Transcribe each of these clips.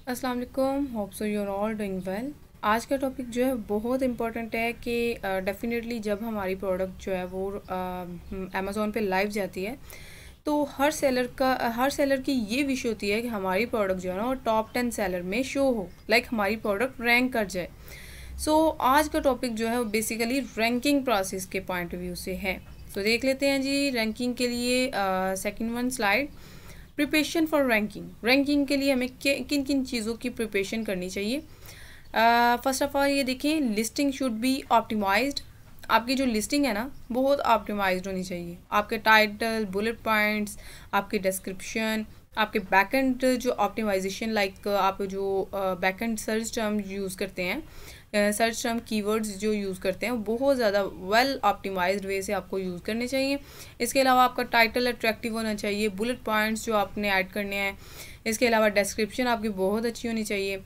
अस्सलाम वालेकुम, hope so you are all doing well. आज का टॉपिक जो है बहुत इंपॉर्टेंट है कि डेफिनेटली जब हमारी प्रोडक्ट जो है वो अमेज़ॉन पे लाइव जाती है तो हर सेलर की ये विश होती है कि हमारी प्रोडक्ट जो है ना वो टॉप 10 सेलर में शो हो, लाइक हमारी प्रोडक्ट रैंक कर जाए। आज का टॉपिक जो है वो बेसिकली रैंकिंग प्रोसेस के पॉइंट ऑफ व्यू से है। तो देख लेते हैं जी रैंकिंग के लिए second one slide. Preparation for ranking के लिए हमें किन किन चीज़ों की प्रिपरेशन करनी चाहिए। फर्स्ट ऑफ ऑल ये देखें, लिस्टिंग शुड बी ऑप्टिमाइज्ड। आपकी जो लिस्टिंग है ना बहुत ऑप्टिमाइज्ड होनी चाहिए। आपके टाइटल, बुलेट पॉइंट्स, आपके डिस्क्रिप्शन, आपके बैकएंड जो ऑप्टिमाइजेशन, लाइक आप जो बैकएंड सर्च टर्म यूज़ करते हैं, सर्च टर्म कीवर्ड्स जो यूज़ करते हैं बहुत ज़्यादा वेल ऑप्टिमाइज्ड वे से आपको यूज़ करने चाहिए। इसके अलावा आपका टाइटल अट्रैक्टिव होना चाहिए, बुलेट पॉइंट्स जो आपने ऐड करने हैं। इसके अलावा डिस्क्रिप्शन आपकी बहुत अच्छी होनी चाहिए।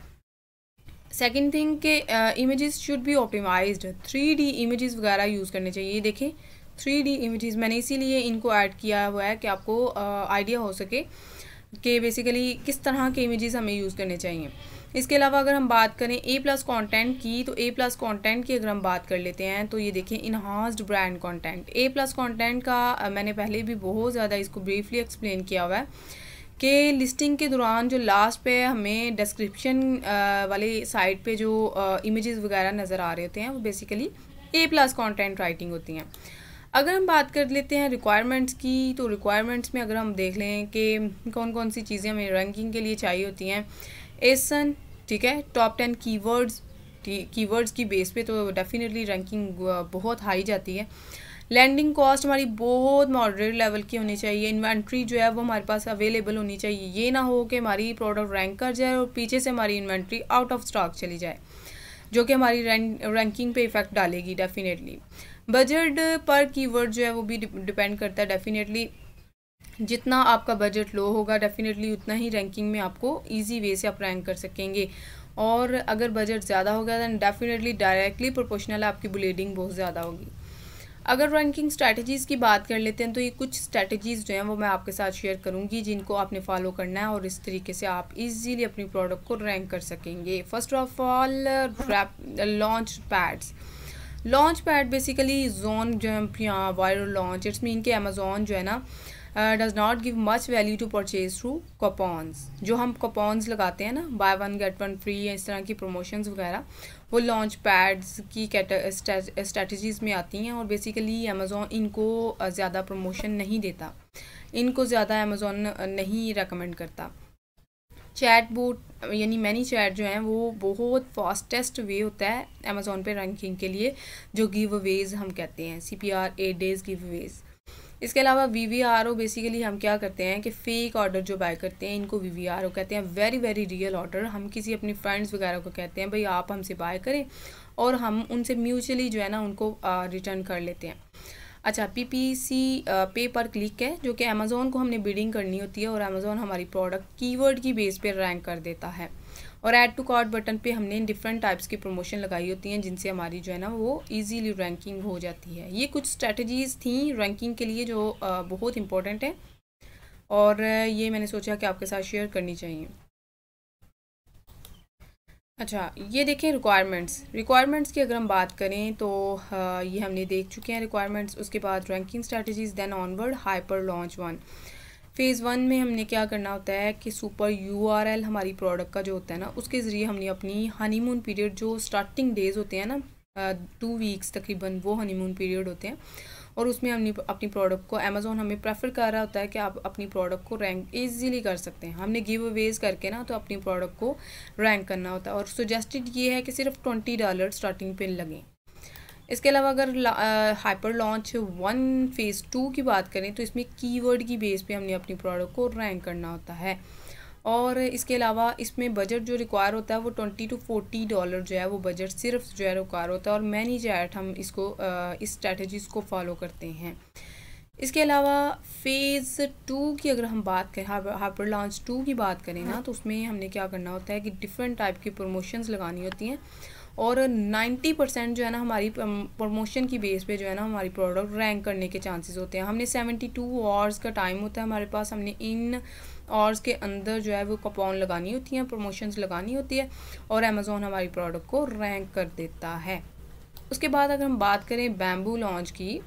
सेकंड थिंग के images should be optimised. 3D images वगैरह यूज़ करने चाहिए। देखें 3D इमेजेस मैंने इसीलिए इनको ऐड किया हुआ है कि आपको आइडिया हो सके कि बेसिकली किस तरह के इमेजेस हमें यूज़ करने चाहिए। इसके अलावा अगर हम बात करें A+ कंटेंट की, तो A+ कंटेंट की अगर हम बात कर लेते हैं तो ये देखें enhanced brand content. A+ content का मैंने पहले भी बहुत ज़्यादा इसको ब्रीफली एक्सप्लेन किया हुआ है कि लिस्टिंग के दौरान जो लास्ट पे हमें डिस्क्रिप्शन वाली साइड पे जो इमेजेस वगैरह नज़र आ रहे होते हैं वो बेसिकली A+ कंटेंट राइटिंग होती हैं। अगर हम बात कर लेते हैं रिक्वायरमेंट्स की, तो रिक्वायरमेंट्स में अगर हम देख लें कि कौन कौन सी चीज़ें हमें रैंकिंग के लिए चाहिए होती हैं। एसन, ठीक है, टॉप 10 कीवर्ड्स की बेस पे तो डेफिनेटली रैंकिंग बहुत हाई जाती है। लैंडिंग कॉस्ट हमारी बहुत मॉडरेट लेवल की होनी चाहिए। इन्वेंट्री जो है वो हमारे पास अवेलेबल होनी चाहिए। ये ना हो कि हमारी प्रोडक्ट रैंक कर जाए और पीछे से हमारी इन्वेंट्री आउट ऑफ स्टॉक चली जाए, जो कि हमारी रैंकिंग पे इफेक्ट डालेगी डेफिनेटली। बजट पर कीवर्ड जो है वो भी डिपेंड करता है डेफिनेटली। जितना आपका बजट लो होगा डेफिनेटली उतना ही रैंकिंग में आपको इजी वे से आप रैंक कर सकेंगे। और अगर बजट ज़्यादा होगा दैन डेफिनेटली डायरेक्टली प्रोपोर्शनल आपकी ब्लीडिंग बहुत ज़्यादा होगी। अगर रैंकिंग स्ट्रैटेजीज़ की बात कर लेते हैं तो ये कुछ स्ट्रैटेजीज़ जो हैं वो मैं आपके साथ शेयर करूंगी जिनको आपने फॉलो करना है और इस तरीके से आप इजीली अपनी प्रोडक्ट को रैंक कर सकेंगे। First of all launch pad basically zone jump या वायरल लॉन्च, इट्स मीन कि अमेज़ॉन जो है ना does not give much value to purchase through coupons. जो हम कूपन्स लगाते हैं ना, buy one get one free या इस तरह की प्रमोशंस वगैरह, वो लॉन्च पैड्स की स्ट्रैटेजीज़ में आती हैं और बेसिकली अमेज़ॉन इनको ज़्यादा प्रमोशन नहीं देता, इनको ज़्यादा अमेज़ॉन नहीं रेकमेंड करता। चैट बोट यानी मैनी चैट जो हैं वो बहुत फास्टेस्ट वे होता है अमेज़ॉन पे रैंकिंग के लिए, जो गिव अवेज हम कहते हैं, CPR 8 days गिव अवेज। इसके अलावा VVRO बेसिकली हम क्या करते हैं कि फ़ेक ऑर्डर जो बाय करते हैं इनको VVRO कहते हैं, वेरी वेरी रियल ऑर्डर। हम किसी अपनी फ्रेंड्स वगैरह को कहते हैं भाई आप हमसे बाय करें और हम उनसे म्यूचुअली जो है ना उनको रिटर्न कर लेते हैं। अच्छा, PPC पे पर क्लिक है, जो कि अमेज़ॉन को हमने बिडिंग करनी होती है और अमेज़ॉन हमारी प्रोडक्ट कीवर्ड की बेस पे रैंक कर देता है। और ऐड टू कार्ट बटन पे हमने डिफरेंट टाइप्स की प्रमोशन लगाई होती हैं जिनसे हमारी जो है ना वो इजीली रैंकिंग हो जाती है। ये कुछ स्ट्रेटजीज़ थी रैंकिंग के लिए जो बहुत इंपॉर्टेंट है और ये मैंने सोचा कि आपके साथ शेयर करनी चाहिए। अच्छा, ये देखें रिक्वायरमेंट्स की अगर हम बात करें तो ये हमने देख चुके हैं रिक्वायरमेंट्स। उसके बाद ranking strategies, then onward hyper launch 1। Phase 1 में हमने क्या करना होता है कि सुपर URL हमारी प्रोडक्ट का जो होता है ना उसके ज़रिए हमने अपनी हनीमून पीरियड, जो स्टार्टिंग डेज़ होते हैं ना 2 वीक्स तकरीबन, वो हनीमून पीरियड होते हैं और उसमें हमने अपनी प्रोडक्ट को, अमेज़ॉन हमें प्रेफर कर रहा होता है कि आप अपनी प्रोडक्ट को रैंक इजीली कर सकते हैं। हमने गिव अवेज करके ना तो अपनी प्रोडक्ट को रैंक करना होता है और सजेस्टेड ये है कि सिर्फ $20 स्टार्टिंग पे लगें। इसके अलावा अगर हाइपर लॉन्च 1 फ़ेज़ 2 की बात करें तो इसमें कीवर्ड की बेस पे हमने अपनी प्रोडक्ट को रैंक करना होता है। और इसके अलावा इसमें बजट जो रिक्वायर होता है वो $20 to $40 जो है वो बजट सिर्फ जो है रिक्वायर होता है और मैनी चैट हम इसको इस स्ट्रैटेजीज़ को फॉलो करते हैं। इसके अलावा फ़ेज़ 2 की अगर हम बात करें, हाइपर लॉन्च 2 की बात करें ना, तो उसमें हमने क्या करना होता है कि डिफरेंट टाइप की प्रमोशंस लगानी होती हैं और 90% जो है ना हमारी प्रमोशन की बेस पे जो है ना हमारी प्रोडक्ट रैंक करने के चांसेस होते हैं। हमने 72 आवर्स का टाइम होता है हमारे पास, हमने इन और उसके अंदर जो है वो कूपन लगानी होती हैं, प्रमोशंस लगानी होती है और अमेज़ॉन हमारी प्रोडक्ट को रैंक कर देता है। उसके बाद अगर हम बात करें बैम्बू लॉन्च की,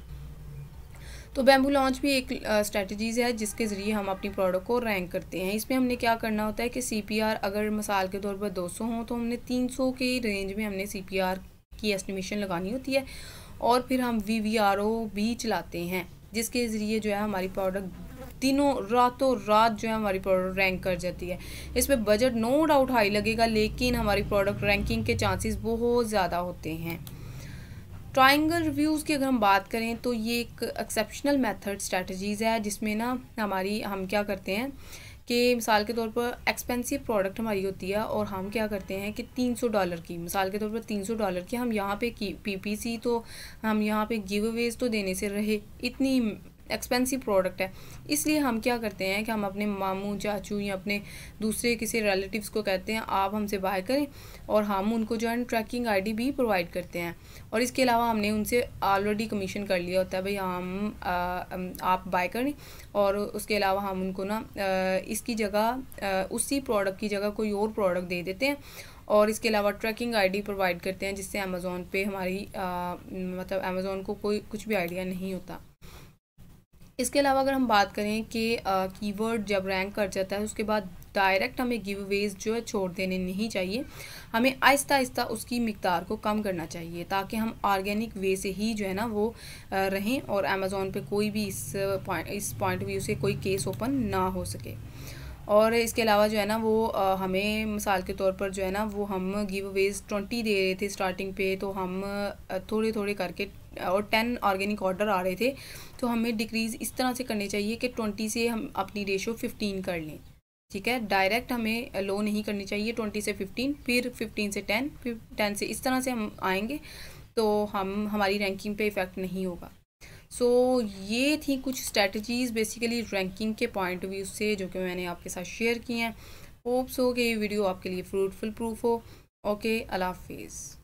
तो बैम्बू लॉन्च भी एक स्ट्रेटजीज़ है जिसके ज़रिए हम अपनी प्रोडक्ट को रैंक करते हैं। इसमें हमने क्या करना होता है कि CPR अगर मिसाल के तौर पर 200 हो तो हमने 300 के रेंज में हमने CPR की एस्टिमेशन लगानी होती है और फिर हम VVRO भी चलाते हैं जिसके ज़रिए जो है हमारी प्रोडक्ट दिनों रातों रात जो है हमारी प्रोडक्ट रैंक कर जाती है। इसमें बजट नो डाउट हाई लगेगा, लेकिन हमारी प्रोडक्ट रैंकिंग के चांसेस बहुत ज़्यादा होते हैं। ट्रायंगल रिव्यूज़ की अगर हम बात करें तो ये एक एक्सेप्शनल मेथड स्ट्रेटजीज़ है जिसमें ना हम क्या करते हैं कि मिसाल के तौर पर एक्सपेंसिव प्रोडक्ट हमारी होती है और हम क्या करते हैं कि $300 की, मिसाल के तौर पर $300 की हम यहाँ पे PPC तो हम यहाँ पे गिव अवेज तो देने से रहे, इतनी एक्सपेंसिव प्रोडक्ट है, इसलिए हम क्या करते हैं कि हम अपने मामू चाचू या अपने दूसरे किसी रिलेटिव्स को कहते हैं आप हमसे बाय करें और हम उनको जो है ट्रैकिंग ID भी प्रोवाइड करते हैं। और इसके अलावा हमने उनसे ऑलरेडी कमीशन कर लिया होता है, भाई आप बाय करें, और उसके अलावा हम उनको ना इसकी जगह उसी प्रोडक्ट की जगह कोई और प्रोडक्ट दे देते हैं और इसके अलावा ट्रैकिंग ID प्रोवाइड करते हैं जिससे अमेज़ॉन पे हमारी मतलब अमेज़ॉन को कोई कुछ भी आइडिया नहीं होता। इसके अलावा अगर हम बात करें कि कीवर्ड जब रैंक कर जाता है उसके बाद डायरेक्ट हमें गिव अवेज जो है छोड़ देने नहीं चाहिए, हमें आहिस्ता आहिस्ता उसकी मिकदार को कम करना चाहिए ताकि हम ऑर्गेनिक वे से ही जो है ना वो रहें और अमेज़ॉन पे कोई भी इस पॉइंट व्यू से कोई केस ओपन ना हो सके। और इसके अलावा जो है ना वो हमें मिसाल के तौर पर जो है ना वो हम गिव अवेज 20 दे रहे थे स्टार्टिंग पे, तो हम थोड़े थोड़े करके और 10 ऑर्गेनिक ऑर्डर आ रहे थे तो हमें डिक्रीज़ इस तरह से करनी चाहिए कि 20 से हम अपनी रेशो 15 कर लें, ठीक है। डायरेक्ट हमें लो नहीं करनी चाहिए, 20 से 15, फिर 15 से 10, फिर 10 से, इस तरह से हम आएंगे तो हमारी रैंकिंग पे इफ़ेक्ट नहीं होगा। सो ये थी कुछ स्ट्रेटजीज़ बेसिकली रैंकिंग के पॉइंट ऑफ व्यू से जो कि मैंने आपके साथ शेयर की हैं। होप सो कि ये वीडियो आपके लिए फ्रूटफुल प्रूफ हो। ओके, अल्लाह हाफिज़।